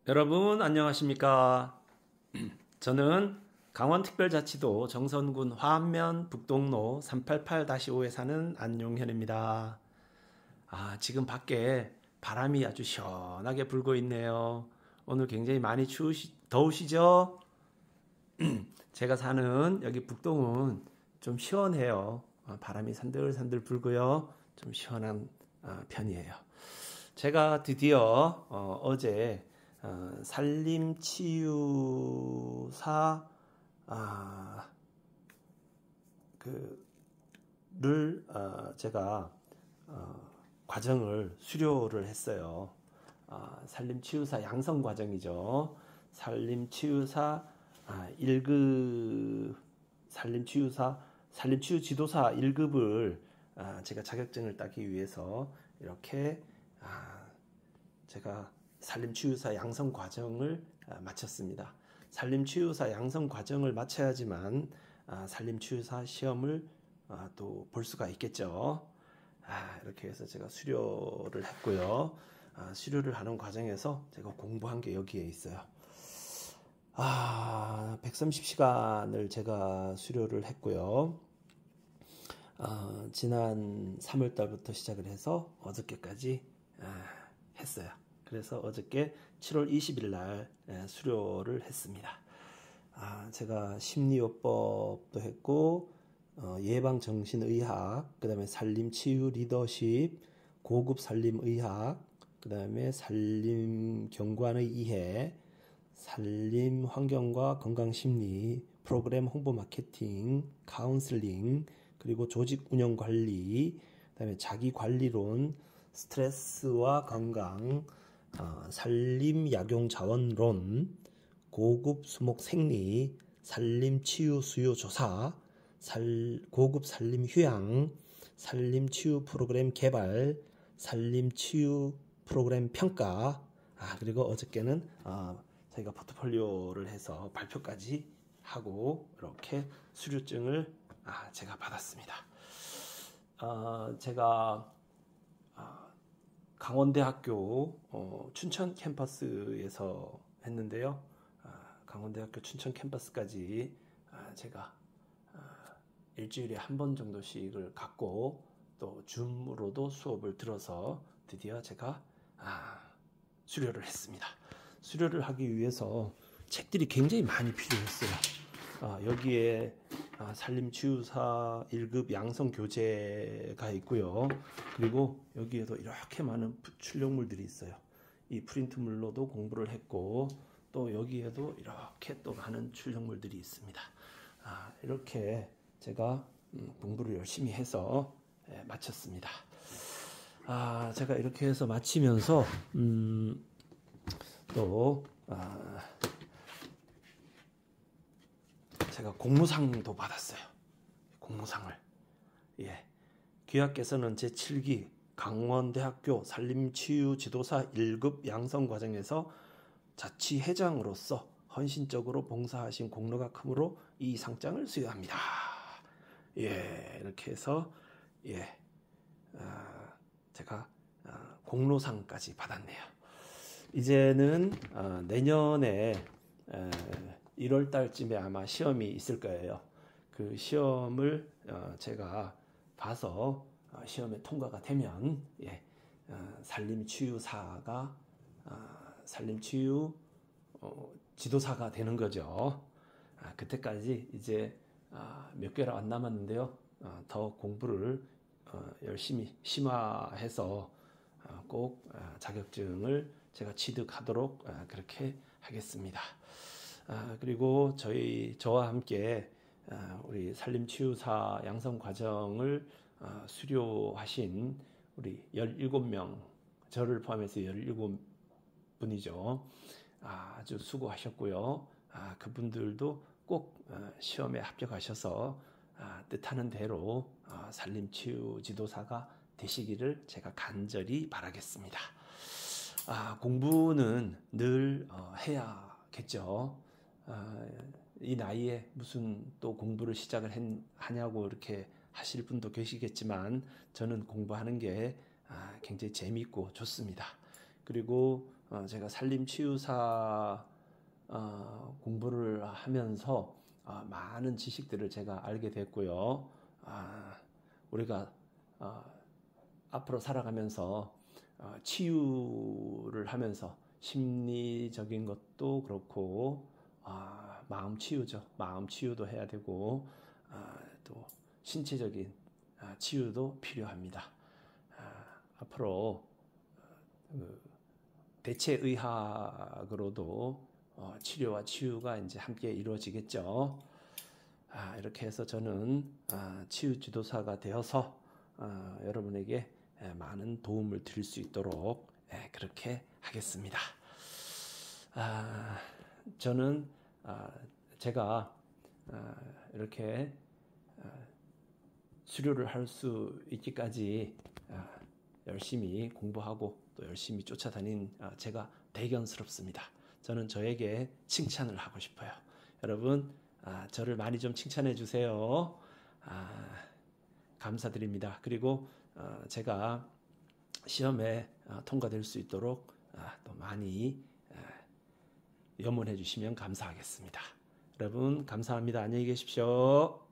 여러분 안녕하십니까? 저는 강원특별자치도 정선군 화암면 북동로 388-5에 사는 안용현입니다. 지금 밖에 바람이 아주 시원하게 불고 있네요. 오늘 굉장히 많이 더우시죠? 제가 사는 여기 북동은 좀 시원해요. 바람이 산들산들 불고요. 좀 시원한 편이에요. 제가 드디어 어제 산림치유사 제가 과정을 수료를 했어요. 산림치유사 양성 과정이죠. 산림치유사 1급 산림치유 지도사 1급을 제가 자격증을 따기 위해서 이렇게 제가 산림치유사 양성 과정을 마쳤습니다. 산림치유사 양성 과정을 마쳐야지만 산림치유사 시험을 또 볼 수가 있겠죠. 이렇게 해서 제가 수료를 했고요. 수료를 하는 과정에서 제가 공부한 게 여기에 있어요. 130시간을 제가 수료를 했고요. 지난 3월 달부터 시작을 해서 어저께까지 했어요. 그래서 어저께 7월 20일 날 수료를 했습니다. 제가 심리요법도 했고 예방정신의학, 그 다음에 산림치유 리더십, 고급 산림의학, 그 다음에 산림경관의 이해, 산림환경과 건강심리, 프로그램 홍보 마케팅, 카운슬링, 그리고 조직운영관리, 그 다음에 자기관리론, 스트레스와 건강, 산림약용자원론, 고급 수목생리, 산림치유 수요조사, 고급 산림휴양, 산림치유 프로그램 개발, 산림치유 프로그램 평가, 그리고 어저께는 저희가 포트폴리오를 해서 발표까지 하고 이렇게 수료증을 제가 받았습니다. 제가 강원대학교 춘천 캠퍼스에서 했는데요. 강원대학교 춘천 캠퍼스까지 제가 일주일에 한 번 정도씩을 갖고 또 줌으로도 수업을 들어서 드디어 제가 수료를 했습니다. 수료를 하기 위해서 책들이 굉장히 많이 필요했어요. 여기에 산림치유사 1급 양성교재가 있고요. 그리고 여기에도 이렇게 많은 출력물들이 있어요. 이 프린트물로도 공부를 했고 또 여기에도 이렇게 또 많은 출력물들이 있습니다. 이렇게 제가 공부를 열심히 해서 마쳤습니다. 제가 이렇게 해서 마치면서 또 제가 공무상도 받았어요. 공무상을. 귀하께서는 제7기 강원대학교 산림치유지도사 1급 양성과정에서 자치회장으로서 헌신적으로 봉사하신 공로가 크므로 이 상장을 수여합니다. 이렇게 해서 제가 공로상까지 받았네요. 이제는 내년에 1월 달쯤에 아마 시험이 있을 거예요. 그 시험을 제가 봐서 시험에 통과가 되면 산림치유사가 산림치유 지도사가 되는 거죠. 그때까지 이제 몇 개월 안 남았는데요. 더 공부를 열심히 심화해서 꼭 자격증을 제가 취득하도록 그렇게 하겠습니다. 그리고 저와 함께 우리 산림치유사 양성 과정을 수료하신 우리 17명, 저를 포함해서 17분이죠. 아주 수고하셨고요. 그분들도 꼭 시험에 합격하셔서 뜻하는 대로 산림치유 지도사가 되시기를 제가 간절히 바라겠습니다. 공부는 늘 해야겠죠. 이 나이에 무슨 또 공부를 시작을 하냐고 이렇게 하실 분도 계시겠지만 저는 공부하는 게 굉장히 재미있고 좋습니다. 그리고 제가 산림치유사 공부를 하면서 많은 지식들을 제가 알게 됐고요. 우리가 앞으로 살아가면서 치유를 하면서 심리적인 것도 그렇고 마음 치유죠. 마음 치유도 해야 되고 또 신체적인 치유도 필요합니다. 앞으로 대체의학으로도 치료와 치유가 이제 함께 이루어지겠죠. 이렇게 해서 저는 치유 지도사가 되어서 여러분에게 많은 도움을 드릴 수 있도록 그렇게 하겠습니다. 저는 제가 이렇게 수료를 할 수 있기까지 열심히 공부하고 또 열심히 쫓아다닌 제가 대견스럽습니다. 저는 저에게 칭찬을 하고 싶어요. 여러분 저를 많이 좀 칭찬해 주세요. 감사드립니다. 그리고 제가 시험에 통과될 수 있도록 또 많이 염원해 주시면 감사하겠습니다. 여러분 감사합니다. 안녕히 계십시오.